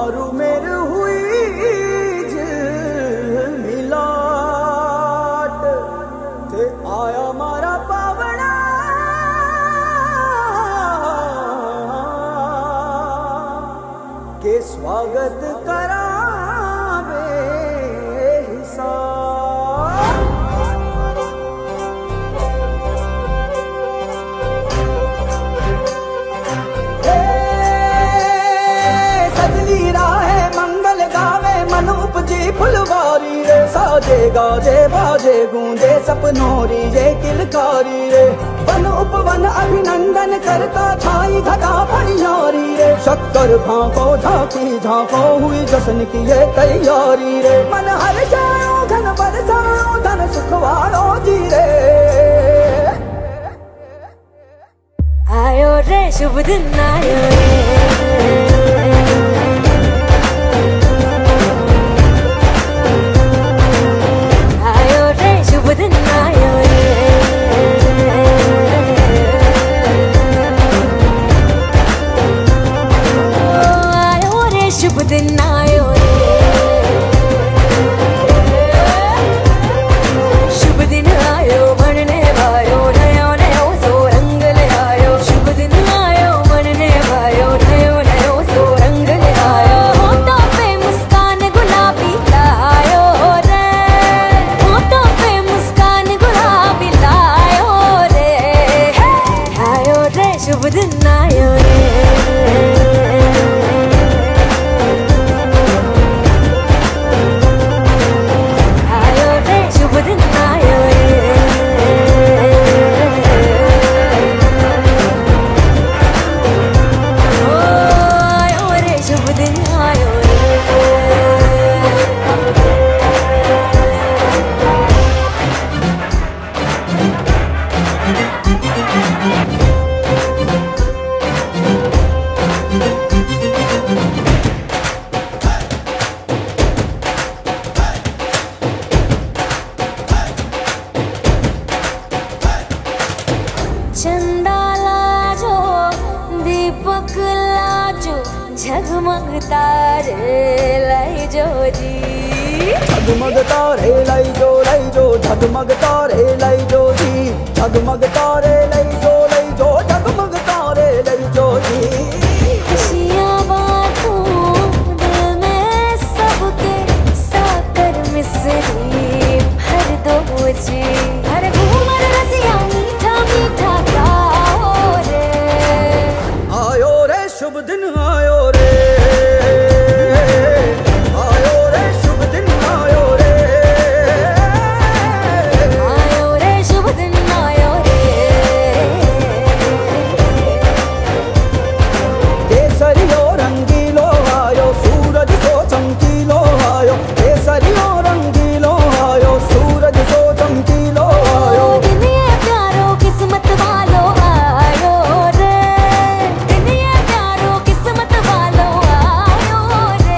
मारू मेरे हुई मिलाट ते आया मारा पावना के स्वागत करावे उपजी फुलवारी रे साजे गाजे बाजे गूंजे सपनोरी ये किलकारी रे वन उपवन अभिनंदन करता छाई घटा पनियारी रे शक्कर भांको झांकी झांको हुई जश्न की ये तैयारी रे मन हर जाओ धन बरसाओ धन सुखवारो जी रे आयो रे शुभ दिन आयो रे झगमग तारे लाई जो जी झगमग तारे लाई जो झगमग तारे लाई जो जी झगमग तारे लाई जो झगमग तारे लाई जो जी खुशियाँ बांटूं दिल में सबके साकर मिसरी भर दो जी हर घूमर रसिया मीठा मीठा गाओ रे आयो रे शुभ दिन आयो रे आयो रे शुभ दिन आयो रे आयो रे शुभ दिन आयो रे केसरियो रंगीलो आयो सूरज सो चमकीलो आयो केसरियो रंगीलो आयो सूरज सो चमकीलो आयो दिन ये प्यारो किस्मत वालो आयो रे दिन ये प्यारो किस्मत वालो आयो रे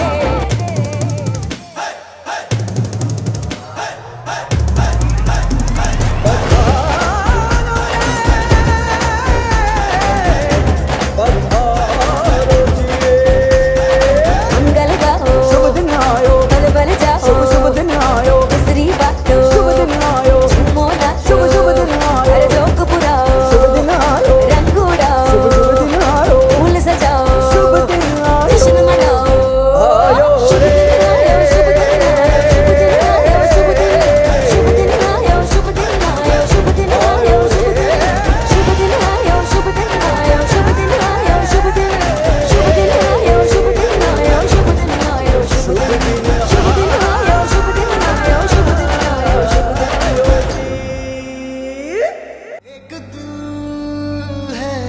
मंगल गाओ शुभ दिन आयो बल बल जाओ शुभ दिन आयो मिसरी बाटो शुभ दिन आयो झूमो नाचो शुभ दिन आयो हर जोक पुराओ शुभ दिन आयो रंग उड़ाओ शुभ दिन आयो फूल सजाओ शुभ दिन आयो जश्न मनाओ आयो शुभ रे दिन आयो शुभ दिन आयो शुभ दिन आयो शुभ दिन आयो शुभ दिन आयो शुभ दिन आयो शुभ दिन आयो शुभ दिन आयो शुभ दिन आयो शुभ दिन आयो शुभ दिन आयो शुभ दिन आयो शुभ दिन आयो शुभ दिन आयो शुभ दिन आयो शुभ एक दिल है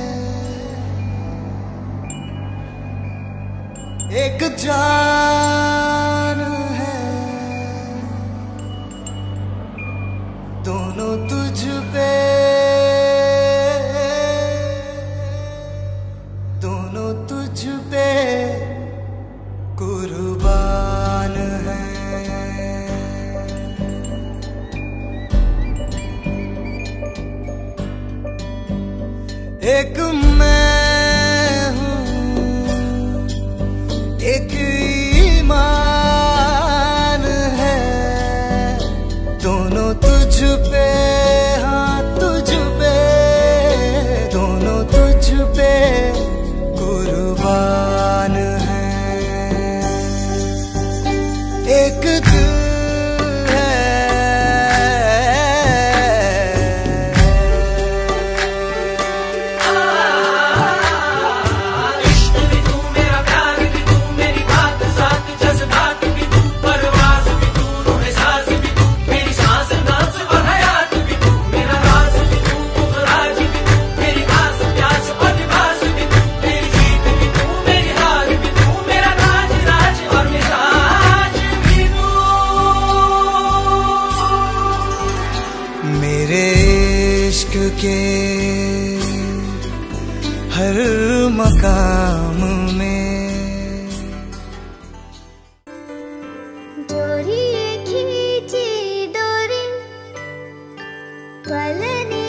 एक जान है दोनों तुझ पे दोनों तुझ पे कुर्बान है एक मैं हूँ पे, हाँ तुझ पे, दोनों तुझ पे कुर्बान हैं। एक दिल के हर मकाम में। डोरी खींची डोरी पलने